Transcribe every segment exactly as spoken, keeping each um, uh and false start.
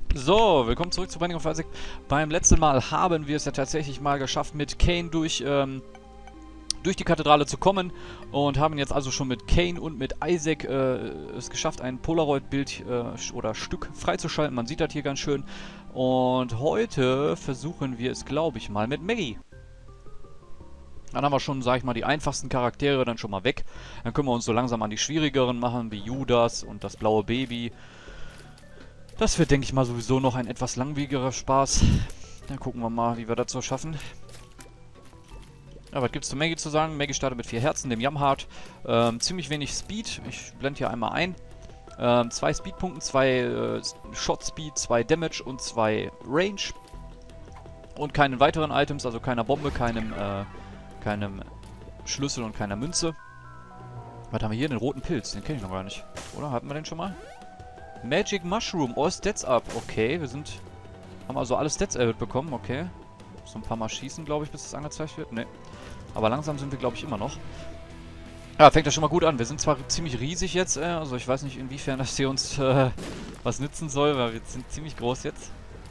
So, willkommen zurück zu Binding of Isaac. Beim letzten Mal haben wir es ja tatsächlich mal geschafft, mit Kain durch, ähm, durch die Kathedrale zu kommen und haben jetzt also schon mit Kain und mit Isaac äh, es geschafft, ein Polaroid-Bild äh, oder Stück freizuschalten. Man sieht das hier ganz schön. Und heute versuchen wir es, glaube ich, mal mit Maggie. Dann haben wir schon, sag ich mal, die einfachsten Charaktere dann schon mal weg. Dann können wir uns so langsam an die schwierigeren machen, wie Judas und das blaue Baby. Das wird, denke ich mal, sowieso noch ein etwas langwierigerer Spaß. Dann gucken wir mal, wie wir das so schaffen. Ja, was gibt's zu Maggie zu sagen? Maggie startet mit vier Herzen, dem Jamhart. Ähm, ziemlich wenig Speed. Ich blende hier einmal ein. Ähm, zwei Speedpunkten, zwei äh, Shot Speed, zwei Damage und zwei Range. Und keinen weiteren Items, also keiner Bombe, keinem, äh, keinem Schlüssel und keiner Münze. Was haben wir hier? Den roten Pilz. Den kenne ich noch gar nicht. Oder? Hatten wir den schon mal? Magic Mushroom, all Stats up. Okay, wir sind... Haben also alle Stats erhöht bekommen, okay. So ein paar Mal schießen, glaube ich, bis das angezeigt wird. Ne. Aber langsam sind wir, glaube ich, immer noch. Ja, fängt das schon mal gut an. Wir sind zwar ziemlich riesig jetzt, äh, also ich weiß nicht, inwiefern das hier uns äh, was nützen soll, weil wir sind ziemlich groß jetzt.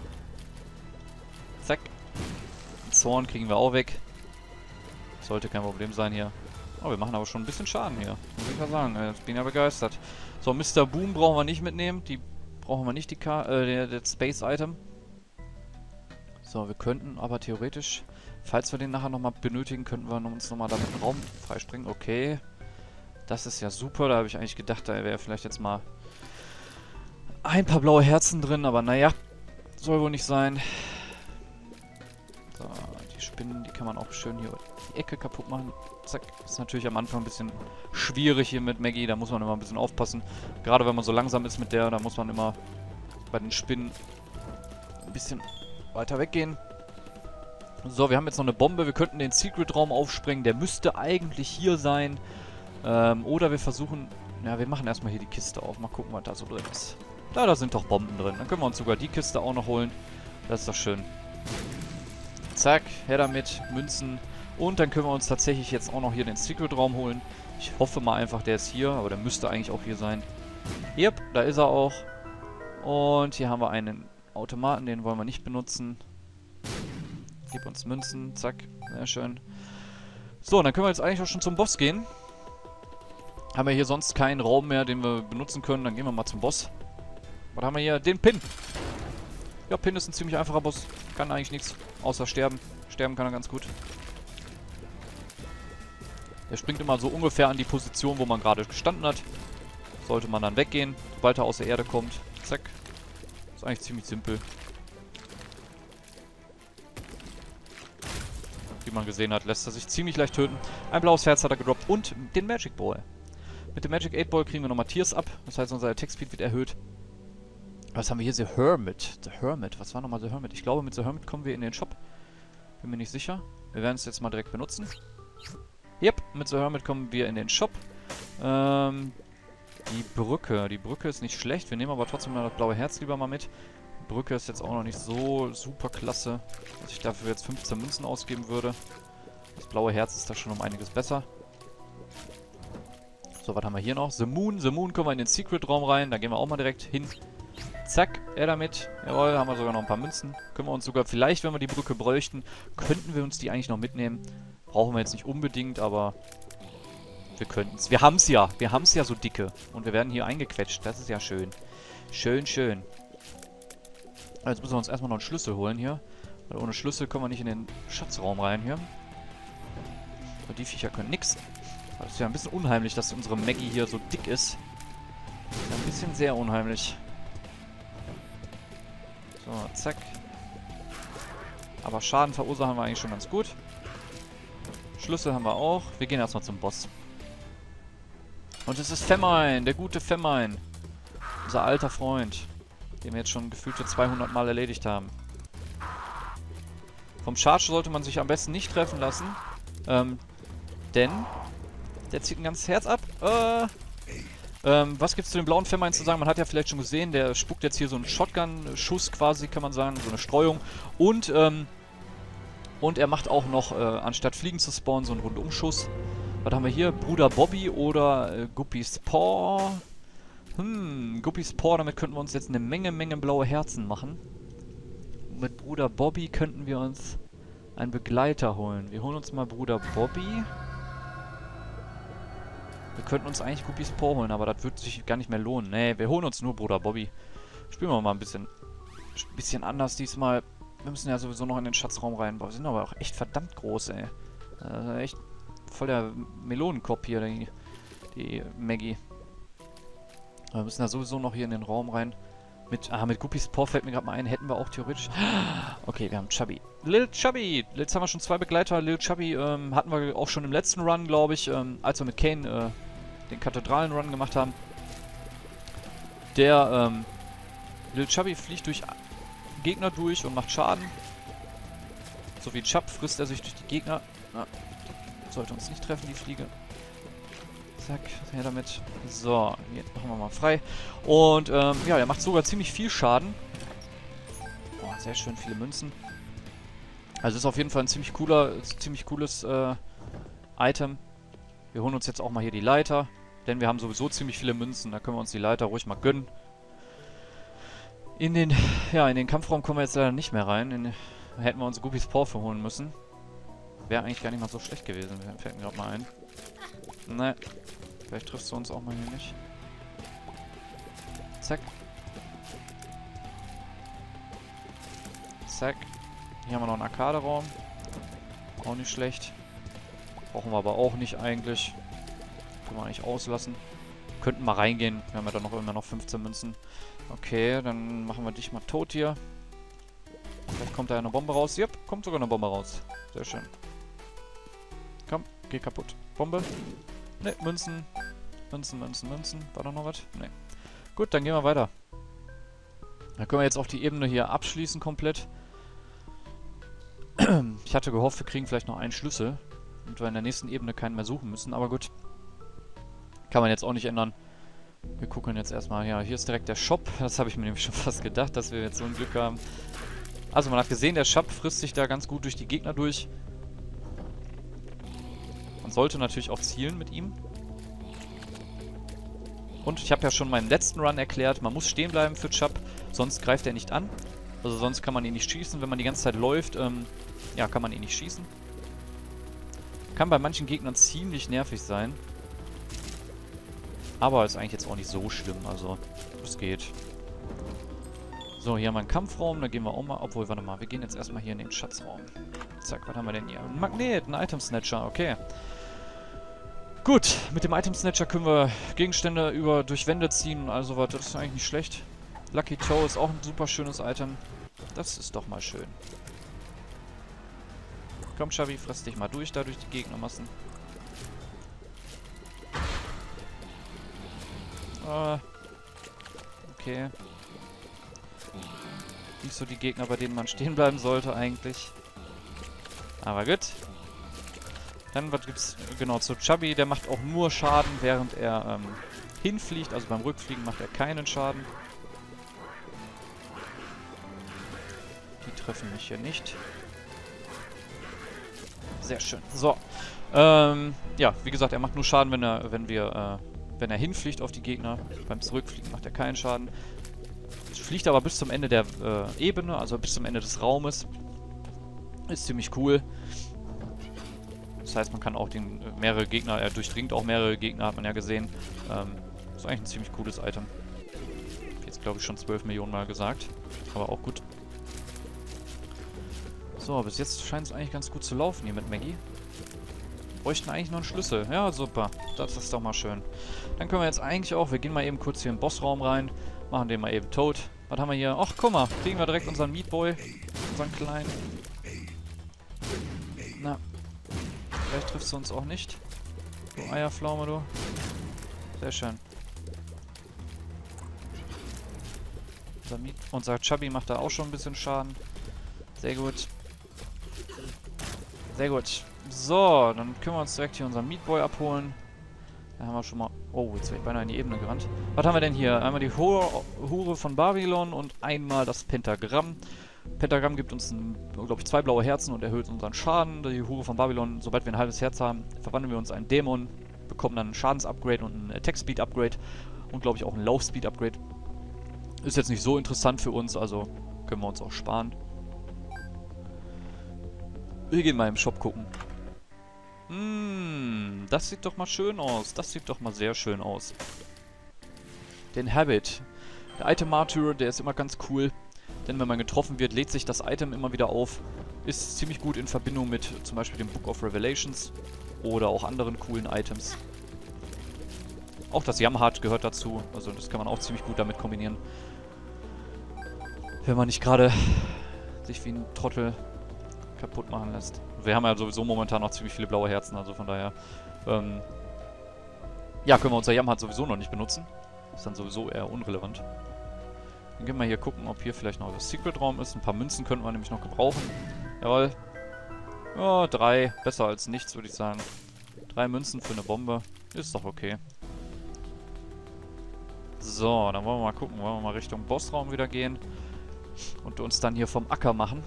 Zack. Den Zorn kriegen wir auch weg. Sollte kein Problem sein hier. Oh, wir machen aber schon ein bisschen Schaden hier. Muss ich ja sagen. Ich bin ja begeistert. So, Mister Boom brauchen wir nicht mitnehmen. Die brauchen wir nicht, die Ka äh, das Space-Item. So, wir könnten aber theoretisch, falls wir den nachher nochmal benötigen, könnten wir uns nochmal damit einen Raum freispringen. Okay. Das ist ja super. Da habe ich eigentlich gedacht, da wäre vielleicht jetzt mal ein paar blaue Herzen drin. Aber naja, soll wohl nicht sein. So, die Spinnen, die kann man auch schön hier die Ecke kaputt machen. Zack. Ist natürlich am Anfang ein bisschen schwierig hier mit Maggie. Da muss man immer ein bisschen aufpassen. Gerade wenn man so langsam ist mit der, da muss man immer bei den Spinnen ein bisschen weiter weggehen. So, wir haben jetzt noch eine Bombe. Wir könnten den Secret-Raum aufsprengen. Der müsste eigentlich hier sein. Ähm, oder wir versuchen... Ja, wir machen erstmal hier die Kiste auf. Mal gucken, was da so drin ist. Da, da sind doch Bomben drin. Dann können wir uns sogar die Kiste auch noch holen. Das ist doch schön. Zack, her damit. Münzen. Und dann können wir uns tatsächlich jetzt auch noch hier den Secret-Raum holen. Ich hoffe mal einfach, der ist hier. Aber der müsste eigentlich auch hier sein. Yep, da ist er auch. Und hier haben wir einen Automaten. Den wollen wir nicht benutzen. Gib uns Münzen. Zack, sehr schön. So, und dann können wir jetzt eigentlich auch schon zum Boss gehen. Haben wir hier sonst keinen Raum mehr, den wir benutzen können. Dann gehen wir mal zum Boss. Was haben wir hier? Den Pin. Ja, Pin ist ein ziemlich einfacher Boss. Kann eigentlich nichts, außer sterben. Sterben kann er ganz gut. Er springt immer so ungefähr an die Position, wo man gerade gestanden hat. Sollte man dann weggehen, sobald er aus der Erde kommt. Zack. Ist eigentlich ziemlich simpel. Wie man gesehen hat, lässt er sich ziemlich leicht töten. Ein blaues Herz hat er gedroppt und den Magic Ball. Mit dem Magic acht Ball kriegen wir nochmal Tears ab. Das heißt, unser Attack Speed wird erhöht. Was haben wir hier? The Hermit. The Hermit. Was war nochmal The Hermit? Ich glaube, mit The Hermit kommen wir in den Shop. Bin mir nicht sicher. Wir werden es jetzt mal direkt benutzen. Yep, mit The Hermit kommen wir in den Shop. Ähm, die Brücke. Die Brücke ist nicht schlecht. Wir nehmen aber trotzdem mal das blaue Herz lieber mal mit. Die Brücke ist jetzt auch noch nicht so super klasse, dass ich dafür jetzt fünfzehn Münzen ausgeben würde. Das blaue Herz ist da schon um einiges besser. So, was haben wir hier noch? The Moon. The Moon kommen wir in den Secret-Raum rein. Da gehen wir auch mal direkt hin. Zack, er damit. Jawohl, haben wir sogar noch ein paar Münzen. Können wir uns sogar, vielleicht, wenn wir die Brücke bräuchten, könnten wir uns die eigentlich noch mitnehmen. Brauchen wir jetzt nicht unbedingt, aber wir könnten es. Wir haben es ja. Wir haben es ja so dicke. Und wir werden hier eingequetscht. Das ist ja schön. Schön, schön. Jetzt müssen wir uns erstmal noch einen Schlüssel holen hier. Weil ohne Schlüssel kommen wir nicht in den Schatzraum rein hier. So, die Viecher können nix. Das ist ja ein bisschen unheimlich, dass unsere Maggie hier so dick ist. Das ist ein bisschen sehr unheimlich. So, zack. Aber Schaden verursachen wir eigentlich schon ganz gut. Schlüssel haben wir auch. Wir gehen erstmal zum Boss. Und es ist Famine, der gute Famine. Unser alter Freund. Den wir jetzt schon gefühlte zweihundert Mal erledigt haben. Vom Charge sollte man sich am besten nicht treffen lassen. Ähm, denn der zieht ein ganzes Herz ab. Äh, ähm, was gibt's zu den blauen Famine zu sagen? Man hat ja vielleicht schon gesehen, der spuckt jetzt hier so einen Shotgun-Schuss quasi, kann man sagen. So eine Streuung. Und, ähm, und er macht auch noch, äh, anstatt Fliegen zu spawnen, so einen Rundumschuss. Was haben wir hier? Bruder Bobby oder äh, Guppies Paw? Hm, Guppies Paw, damit könnten wir uns jetzt eine Menge, Menge blaue Herzen machen. Mit Bruder Bobby könnten wir uns einen Begleiter holen. Wir holen uns mal Bruder Bobby. Wir könnten uns eigentlich Guppies Paw holen, aber das würde sich gar nicht mehr lohnen. Nee, wir holen uns nur Bruder Bobby. Spielen wir mal ein bisschen, bisschen anders diesmal. Wir müssen ja sowieso noch in den Schatzraum rein. Boah, wir sind aber auch echt verdammt groß, ey. Also echt voll der Melonenkopf hier, die, die Maggie. Wir müssen ja sowieso noch hier in den Raum rein. Mit, ah, mit Guppies Paw fällt mir gerade mal ein, hätten wir auch theoretisch... Okay, wir haben Chubby. Lil Chubby! Jetzt haben wir schon zwei Begleiter. Lil Chubby ähm, hatten wir auch schon im letzten Run, glaube ich, ähm, als wir mit Kane äh, den Kathedralen-Run gemacht haben. Der, ähm, Lil Chubby fliegt durch Gegner durch und macht Schaden. So wie Chub frisst er sich durch die Gegner. Ah, sollte uns nicht treffen, die Fliege. Zack, her damit. So, jetzt machen wir mal frei. Und, ähm, ja, er macht sogar ziemlich viel Schaden. Oh, sehr schön viele Münzen. Also ist auf jeden Fall ein ziemlich cooler, ziemlich cooles, äh, Item. Wir holen uns jetzt auch mal hier die Leiter. Denn wir haben sowieso ziemlich viele Münzen. Da können wir uns die Leiter ruhig mal gönnen. In den, ja, in den Kampfraum kommen wir jetzt leider nicht mehr rein. In, da hätten wir uns Guppies Paw für holen müssen. Wäre eigentlich gar nicht mal so schlecht gewesen. Fällt mir gerade mal ein. Ne. Vielleicht triffst du uns auch mal hier nicht. Zack. Zack. Hier haben wir noch einen Arcade-Raum. Auch nicht schlecht. Brauchen wir aber auch nicht eigentlich. Können wir eigentlich auslassen. Könnten mal reingehen. Wir haben ja dann noch immer noch fünfzehn Münzen. Okay, dann machen wir dich mal tot hier. Vielleicht kommt da eine Bombe raus. Yep, kommt sogar eine Bombe raus. Sehr schön. Komm, geh kaputt. Bombe. Ne, Münzen. Münzen, Münzen, Münzen. War da noch was? Ne. Gut, dann gehen wir weiter. Dann können wir jetzt auch die Ebene hier abschließen komplett. Ich hatte gehofft, wir kriegen vielleicht noch einen Schlüssel. Und wir in der nächsten Ebene keinen mehr suchen müssen. Aber gut. Kann man jetzt auch nicht ändern. Wir gucken jetzt erstmal. Ja, hier ist direkt der Shop. Das habe ich mir nämlich schon fast gedacht, dass wir jetzt so ein Glück haben. Also man hat gesehen, der Shop frisst sich da ganz gut durch die Gegner durch. Man sollte natürlich auch zielen mit ihm. Und ich habe ja schon meinen letzten Run erklärt, man muss stehen bleiben für Chub, sonst greift er nicht an. Also sonst kann man ihn nicht schießen, wenn man die ganze Zeit läuft, ähm, ja, kann man ihn nicht schießen. Kann bei manchen Gegnern ziemlich nervig sein. Aber ist eigentlich jetzt auch nicht so schlimm, also es geht. So, hier haben wir einen Kampfraum, da gehen wir auch mal, obwohl, warte mal, wir gehen jetzt erstmal hier in den Schatzraum. Zack, was haben wir denn hier? Ein Magnet, ein Item Snatcher, okay. Gut, mit dem Item Snatcher können wir Gegenstände über durch Wände ziehen und all sowas, das ist eigentlich nicht schlecht. Lucky Toe ist auch ein super schönes Item. Das ist doch mal schön. Komm, Chubby, fress dich mal durch, da durch die Gegnermassen. Äh, okay. Nicht so die Gegner, bei denen man stehen bleiben sollte eigentlich. Aber gut. Dann, was gibt's genau zu Chubby? Der macht auch nur Schaden, während er ähm, hinfliegt. Also beim Rückfliegen macht er keinen Schaden. Die treffen mich hier nicht. Sehr schön. So. Ähm, ja, wie gesagt, er macht nur Schaden, wenn er, wenn wir, äh, wenn er hinfliegt auf die Gegner. Beim Zurückfliegen macht er keinen Schaden. Fliegt aber bis zum Ende der äh, Ebene, also bis zum Ende des Raumes. Ist ziemlich cool. Das heißt, man kann auch den, äh, mehrere Gegner, er durchdringt auch mehrere Gegner, hat man ja gesehen. Ähm, ist eigentlich ein ziemlich cooles Item. Jetzt glaube ich schon zwölf Millionen Mal gesagt. Aber auch gut. So, bis jetzt scheint es eigentlich ganz gut zu laufen hier mit Maggie. Bräuchten eigentlich noch einen Schlüssel. Ja, super. Das ist doch mal schön. Dann können wir jetzt eigentlich auch, wir gehen mal eben kurz hier in den Bossraum rein. Machen den mal eben tot. Was haben wir hier? Ach, guck mal. Kriegen wir direkt unseren Meatboy. Unseren kleinen. Na. Vielleicht triffst du uns auch nicht. Du Eierpflaume, du. Sehr schön. Unser, Meat unser Chubby macht da auch schon ein bisschen Schaden. Sehr gut. Sehr gut. So, dann können wir uns direkt hier unseren Meatboy abholen. Da haben wir schon mal... Oh, jetzt wäre ich beinahe in die Ebene gerannt. Was haben wir denn hier? Einmal die Hure, Hure von Babylon und einmal das Pentagramm. Pentagramm gibt uns, glaube ich, zwei blaue Herzen und erhöht unseren Schaden. Die Hure von Babylon, sobald wir ein halbes Herz haben, verwandeln wir uns in einen Dämon, bekommen dann ein Schadens-Upgrade und ein Attack-Speed-Upgrade. Und glaube ich auch ein Laufspeed-Upgrade. Ist jetzt nicht so interessant für uns, also können wir uns auch sparen. Wir gehen mal im Shop gucken. Hm, das sieht doch mal schön aus. Das sieht doch mal sehr schön aus. Den Habit. Der Item Martyr, der ist immer ganz cool. Denn wenn man getroffen wird, lädt sich das Item immer wieder auf. Ist ziemlich gut in Verbindung mit zum Beispiel dem Book of Revelations oder auch anderen coolen Items. Auch das Jamhart gehört dazu. Also das kann man auch ziemlich gut damit kombinieren. Wenn man nicht gerade sich wie ein Trottel kaputt machen lässt. Wir haben ja sowieso momentan noch ziemlich viele blaue Herzen, also von daher ähm, ja, können wir unser Jamhart sowieso noch nicht benutzen. Ist dann sowieso eher unrelevant. Dann gehen wir hier gucken, ob hier vielleicht noch das Secret-Raum ist. Ein paar Münzen könnten wir nämlich noch gebrauchen. Jawohl. Ja, drei. Besser als nichts, würde ich sagen. Drei Münzen für eine Bombe. Ist doch okay. So, dann wollen wir mal gucken. Wollen wir mal Richtung Bossraum wieder gehen. Und uns dann hier vom Acker machen.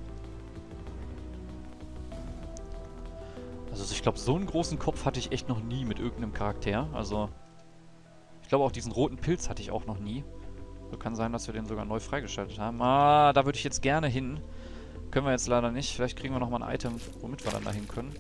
Also ich glaube, so einen großen Kopf hatte ich echt noch nie mit irgendeinem Charakter. Also ich glaube auch diesen roten Pilz hatte ich auch noch nie. So kann sein, dass wir den sogar neu freigeschaltet haben. Ah, da würde ich jetzt gerne hin. Können wir jetzt leider nicht. Vielleicht kriegen wir nochmal ein Item, womit wir dann dahin können.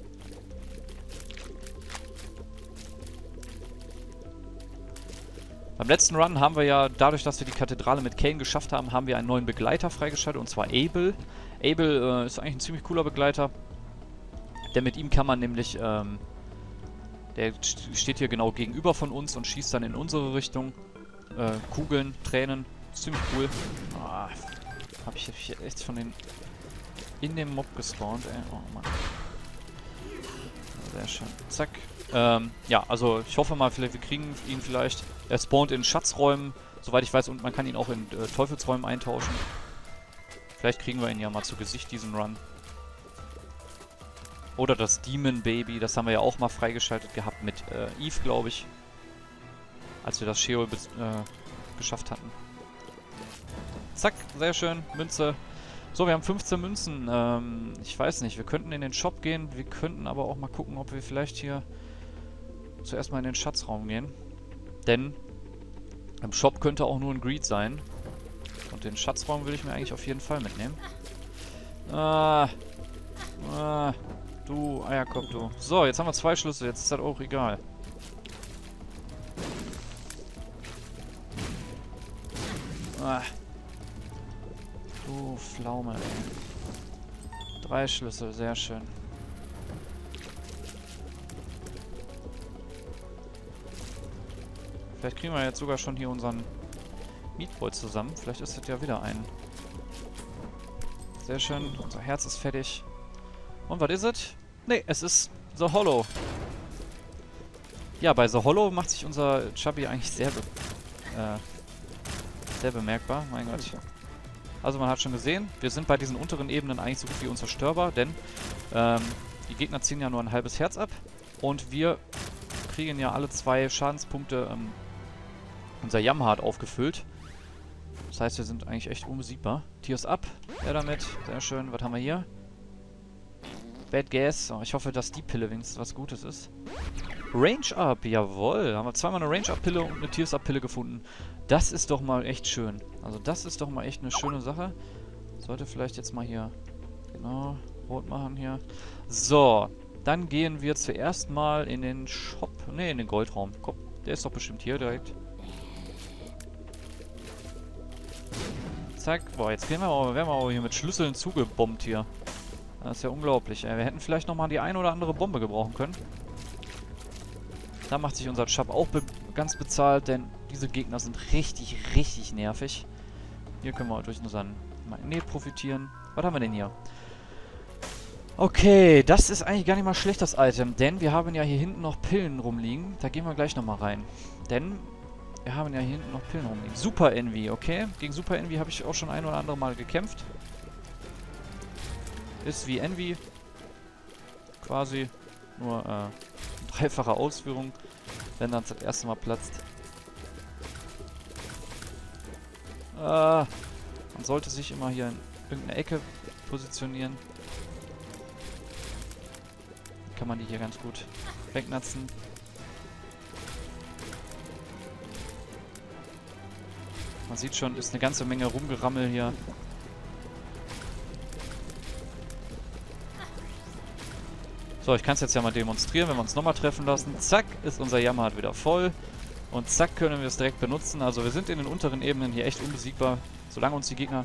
Beim letzten Run haben wir ja, dadurch, dass wir die Kathedrale mit Kain geschafft haben, haben wir einen neuen Begleiter freigeschaltet, und zwar Abel. Abel äh, ist eigentlich ein ziemlich cooler Begleiter. Denn mit ihm kann man nämlich, ähm, der steht hier genau gegenüber von uns und schießt dann in unsere Richtung. Äh, Kugeln, Tränen, ziemlich cool. Ah, hab ich hier echt von den in dem Mob gespawnt, ey. Oh Mann. Sehr schön. Zack. Ähm, ja, also ich hoffe mal, vielleicht, wir kriegen ihn vielleicht. Er spawnt in Schatzräumen, soweit ich weiß, und man kann ihn auch in äh, Teufelsräumen eintauschen. Vielleicht kriegen wir ihn ja mal zu Gesicht, diesen Run. Oder das Demon Baby, das haben wir ja auch mal freigeschaltet gehabt mit äh, Eve, glaube ich. Als wir das Sheol äh, geschafft hatten. Zack, sehr schön. Münze. So, wir haben fünfzehn Münzen. Ähm, ich weiß nicht, wir könnten in den Shop gehen. Wir könnten aber auch mal gucken, ob wir vielleicht hier zuerst mal in den Schatzraum gehen. Denn im Shop könnte auch nur ein Greed sein. Und den Schatzraum will ich mir eigentlich auf jeden Fall mitnehmen. Ah. Ah. Du Eierkopf, du. So, jetzt haben wir zwei Schlüssel. Jetzt ist das auch egal. Ah. Du Pflaume, ey. Drei Schlüssel, sehr schön. Vielleicht kriegen wir jetzt sogar schon hier unseren Meatboy zusammen. Vielleicht ist das ja wieder ein. Sehr schön. Unser Herz ist fertig. Und was ist es? Ne, es ist The Hollow. Ja, bei The Hollow macht sich unser Chubby eigentlich sehr, be äh, sehr bemerkbar. Mein Gott. Also man hat schon gesehen, wir sind bei diesen unteren Ebenen eigentlich so gut wie unzerstörbar, denn ähm, die Gegner ziehen ja nur ein halbes Herz ab und wir kriegen ja alle zwei Schadenspunkte ähm, unser Jamhart aufgefüllt. Das heißt, wir sind eigentlich echt unbesiegbar. Tears up, er damit, sehr schön. Was haben wir hier? Bad Gas. Oh, ich hoffe, dass die Pille wenigstens was Gutes ist. Range Up, jawohl. Haben wir zweimal eine Range Up Pille und eine Tears Up Pille gefunden. Das ist doch mal echt schön. Also das ist doch mal echt eine schöne Sache. Sollte vielleicht jetzt mal hier genau rot machen hier. So, dann gehen wir zuerst mal in den Shop. Ne, in den Goldraum. Komm, der ist doch bestimmt hier direkt. Zack. Boah, jetzt gehen wir aber, werden wir aber hier mit Schlüsseln zugebombt hier. Das ist ja unglaublich, ey. Wir hätten vielleicht nochmal die ein oder andere Bombe gebrauchen können. Da macht sich unser Chub auch be ganz bezahlt, denn diese Gegner sind richtig, richtig nervig. Hier können wir durch unseren Magnet profitieren. Was haben wir denn hier? Okay, das ist eigentlich gar nicht mal schlecht, das Item, denn wir haben ja hier hinten noch Pillen rumliegen. Da gehen wir gleich nochmal rein. Denn wir haben ja hier hinten noch Pillen rumliegen. Super Envy, okay? Gegen Super Envy habe ich auch schon ein oder andere Mal gekämpft. Ist wie Envy. Quasi. Nur äh, dreifache Ausführung, wenn dann das erste Mal platzt. Äh, man sollte sich immer hier in irgendeine Ecke positionieren. Dann kann man die hier ganz gut wegnatzen. Man sieht schon, ist eine ganze Menge Rumgerammel hier. So, ich kann es jetzt ja mal demonstrieren, wenn wir uns nochmal treffen lassen. Zack, ist unser Jammerhard wieder voll. Und zack, können wir es direkt benutzen. Also wir sind in den unteren Ebenen hier echt unbesiegbar, solange uns die Gegner...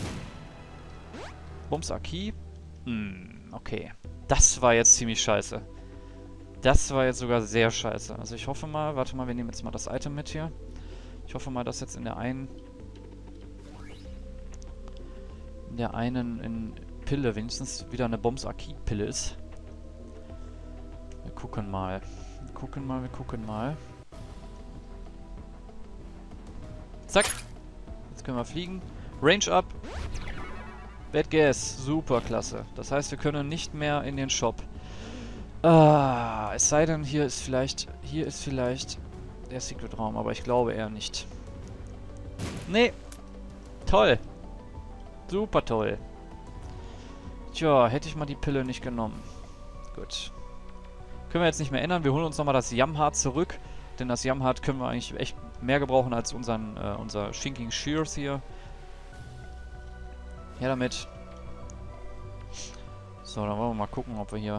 Bums Aki. Hm, okay. Das war jetzt ziemlich scheiße. Das war jetzt sogar sehr scheiße. Also ich hoffe mal, warte mal, wir nehmen jetzt mal das Item mit hier. Ich hoffe mal, dass jetzt in der einen... In der einen in Pille wenigstens wieder eine Bums Aki Pille ist. Wir gucken mal. Wir gucken mal, wir gucken mal. Zack. Jetzt können wir fliegen. Range up. Bad Guess. Super klasse. Das heißt, wir können nicht mehr in den Shop. Ah, es sei denn, hier ist vielleicht... Hier ist vielleicht der Secret Raum, aber ich glaube eher nicht. Nee. Toll. Super toll. Tja, hätte ich mal die Pille nicht genommen. Gut. Können wir jetzt nicht mehr ändern. Wir holen uns nochmal das Jammerhard zurück. Denn das Jammerhard können wir eigentlich echt mehr gebrauchen als unseren, äh, unser Shinking Shears hier. Ja, damit. So, dann wollen wir mal gucken, ob wir hier...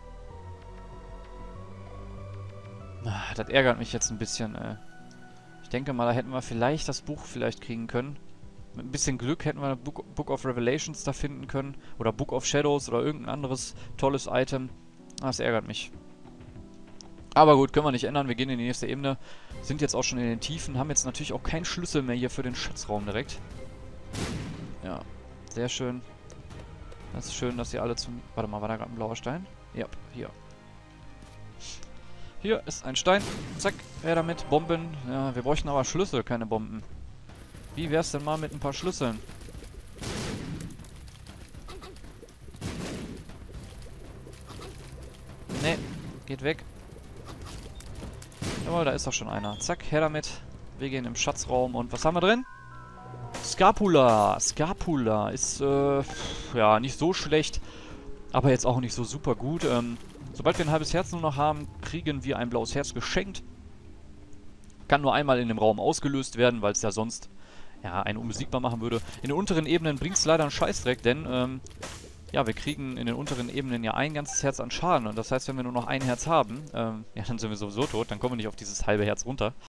Ah, das ärgert mich jetzt ein bisschen, ey. Ich denke mal, da hätten wir vielleicht das Buch vielleicht kriegen können. Mit ein bisschen Glück hätten wir Book, Book of Revelations da finden können. Oder Book of Shadows oder irgendein anderes tolles Item. Das ärgert mich. Aber gut, können wir nicht ändern. Wir gehen in die nächste Ebene. Sind jetzt auch schon in den Tiefen. Haben jetzt natürlich auch keinen Schlüssel mehr hier für den Schatzraum direkt. Ja, sehr schön. Das ist schön, dass ihr alle zum... Warte mal, war da gerade ein blauer Stein? Ja, hier. Hier ist ein Stein. Zack, her damit. Bomben. Ja, wir bräuchten aber Schlüssel, keine Bomben. Wie wär's denn mal mit ein paar Schlüsseln? Ne, geht weg. Jawohl, da ist doch schon einer. Zack, her damit. Wir gehen im Schatzraum und was haben wir drin? Scapula. Scapula ist, äh, ja, nicht so schlecht, aber jetzt auch nicht so super gut. Ähm, sobald wir ein halbes Herz nur noch haben, kriegen wir ein blaues Herz geschenkt. Kann nur einmal in dem Raum ausgelöst werden, weil es ja sonst, ja, einen unbesiegbar machen würde. In den unteren Ebenen bringt es leider einen Scheißdreck, denn, ähm, ja, wir kriegen in den unteren Ebenen ja ein ganzes Herz an Schaden. Und das heißt, wenn wir nur noch ein Herz haben, ähm, ja, dann sind wir sowieso tot. Dann kommen wir nicht auf dieses halbe Herz runter.